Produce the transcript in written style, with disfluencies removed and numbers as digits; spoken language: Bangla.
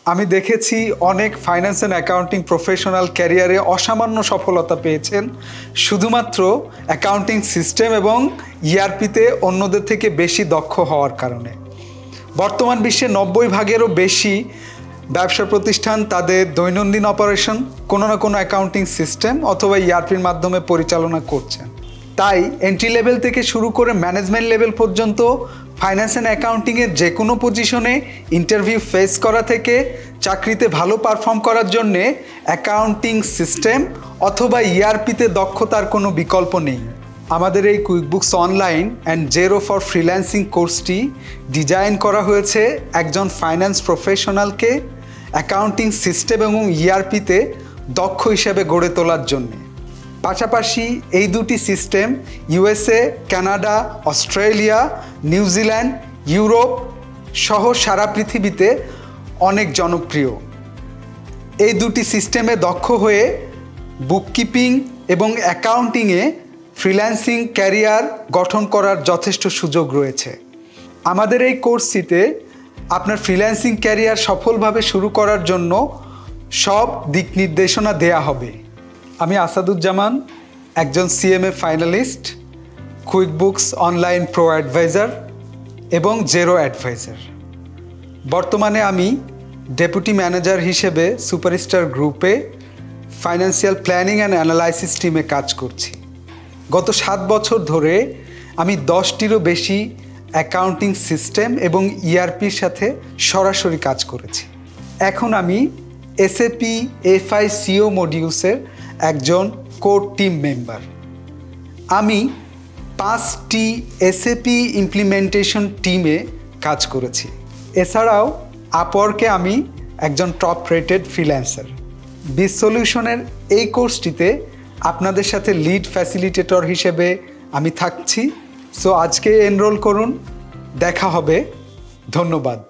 আমি দেখেছি অনেক ফাইন্যান্স অ্যান্ড অ্যাকাউন্টিং প্রফেশনাল ক্যারিয়ারে অসামান্য সফলতা পেয়েছেন শুধুমাত্র অ্যাকাউন্টিং সিস্টেম এবং ইআরপিতে অন্যদের থেকে বেশি দক্ষ হওয়ার কারণে। বর্তমান বিশ্বে 90% বেশি ব্যবসা প্রতিষ্ঠান তাদের দৈনন্দিন অপারেশন কোনো না কোনো অ্যাকাউন্টিং সিস্টেম অথবা ইআরপির মাধ্যমে পরিচালনা করছেন। তাই এন্ট্রি লেভেল থেকে শুরু করে ম্যানেজমেন্ট লেভেল পর্যন্ত ফাইন্যান্স অ্যান্ড অ্যাকাউন্টিংয়ের যে কোনো পজিশনে ইন্টারভিউ ফেস করা থেকে চাকরিতে ভালো পারফর্ম করার জন্যে অ্যাকাউন্টিং সিস্টেম অথবা ইআরপিতে দক্ষতার কোনো বিকল্প নেই। আমাদের এই QuickBooks online and Xero for freelancing কোর্সটি ডিজাইন করা হয়েছে একজন ফাইন্যান্স প্রফেশনালকে অ্যাকাউন্টিং সিস্টেম এবং ইআরপিতে দক্ষ হিসেবে গড়ে তোলার জন্যে। পাশাপাশি এই দুটি system USA, Canada, Australia, New Zealand, Europe সহ সারা পৃথিবীতে অনেক জনপ্রিয়। এই দুটি সিস্টেমে দক্ষ হয়ে বুককিপিং এবং অ্যাকাউন্টিংয়ে ফ্রিল্যান্সিং ক্যারিয়ার গঠন করার যথেষ্ট সুযোগ রয়েছে। আমাদের এই কোর্সটিতে আপনার ফ্রিল্যান্সিং ক্যারিয়ার সফলভাবে শুরু করার জন্য সব দিক নির্দেশনা দেয়া হবে। আমি আসাদুজ্জামান, একজন CMA finalist, QuickBooks online pro adviser এবং জেরো অ্যাডভাইজার। বর্তমানে আমি ডেপুটি ম্যানেজার হিসেবে সুপারস্টার গ্রুপে ফাইন্যান্সিয়াল প্ল্যানিং অ্যান্ড অ্যানালাইসিস টিমে কাজ করছি। গত 7 বছর ধরে আমি 10টিরও বেশি অ্যাকাউন্টিং সিস্টেম এবং ইআরপির সাথে সরাসরি কাজ করেছি। এখন আমি এসএপি FICO মডিউলসের একজন কোর টিম মেম্বার। আমি 5টি এসএপি ইমপ্লিমেন্টেশন টিমে কাজ করেছি। এছাড়াও আপওয়ার্কে আমি একজন টপ রেটেড ফ্রিল্যান্সার। বিজ সলিউশনের এই কোর্সটিতে আপনাদের সাথে লিড ফ্যাসিলিটেটর হিসেবে আমি থাকছি। সো আজকে এনরোল করুন, দেখা হবে। ধন্যবাদ।